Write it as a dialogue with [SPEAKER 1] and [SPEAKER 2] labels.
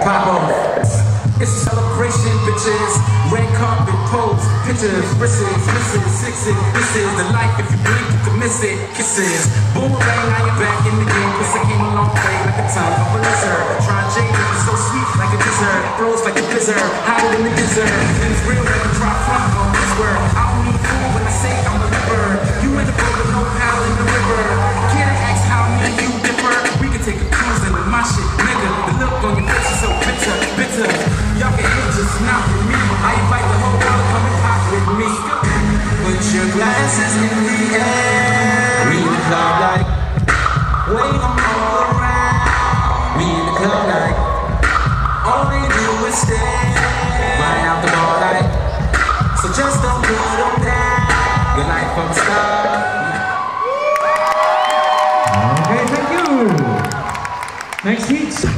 [SPEAKER 1] pop off. It's a celebration, bitches. Red carpet pose, pictures, wrists, misses, sixes. This is the life. If you blink, you can miss it. Kisses, boom, bang, now you're back in the game. Cause I came a long way like a tongue of a lizard. Trying Jade, it's so sweet like a dessert. Flows like a blizzard, hotter than the desert. And it's real like a drop front on this world. I don't need food when I say I'm a liver. You in the boat with no paddle in the river. Can't ask how me and you differ. We can take a cruise in with my shit, nigga. The look on your face is so bitter, bitter. Y'all can hate just not with me. I invite the whole world to come and pop with me. Put your glasses in the air. We in the club like, wait, I'm all around. We in the club like, all they do is stare. Right out the bar like, so just don't put them down. Good night from the start.
[SPEAKER 2] Okay, thank you. Next hit.